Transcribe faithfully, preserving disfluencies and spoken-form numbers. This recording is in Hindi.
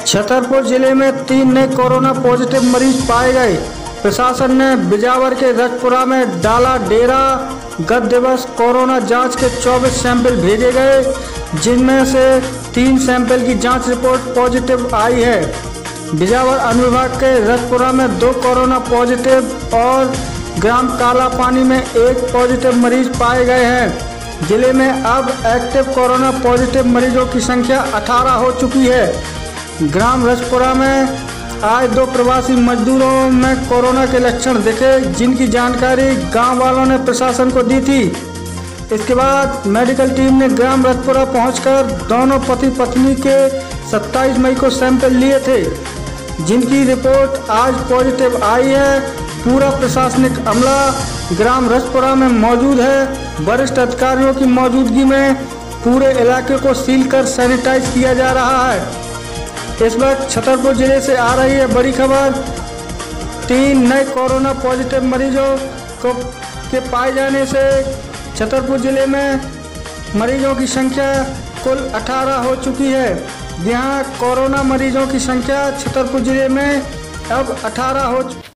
छतरपुर जिले में तीन नए कोरोना पॉजिटिव मरीज पाए गए। प्रशासन ने बिजावर के रजपुरा में डाला डेरा। गत दिवस कोरोना जांच के चौबीस सैंपल भेजे गए, जिनमें से तीन सैंपल की जांच रिपोर्ट पॉजिटिव आई है। बिजावर अनुविभाग के रजपुरा में दो कोरोना पॉजिटिव और ग्राम काला पानी में एक पॉजिटिव मरीज पाए गए हैं। जिले में अब एक्टिव कोरोना पॉजिटिव मरीजों की संख्या अठारह हो चुकी है। ग्राम रजपुरा में आए दो प्रवासी मजदूरों में कोरोना के लक्षण दिखे, जिनकी जानकारी गांव वालों ने प्रशासन को दी थी। इसके बाद मेडिकल टीम ने ग्राम रजपुरा पहुंचकर दोनों पति पत्नी के सत्ताईस मई को सैंपल लिए थे, जिनकी रिपोर्ट आज पॉजिटिव आई है। पूरा प्रशासनिक अमला ग्राम रजपुरा में मौजूद है। वरिष्ठ अधिकारियों की मौजूदगी में पूरे इलाके को सील कर सैनिटाइज किया जा रहा है। इस वक्त छतरपुर जिले से आ रही है बड़ी खबर। तीन नए कोरोना पॉजिटिव मरीजों को के पाए जाने से छतरपुर जिले में मरीजों की संख्या कुल अठारह हो चुकी है। यहाँ कोरोना मरीजों की संख्या छतरपुर जिले में अब अठारह हो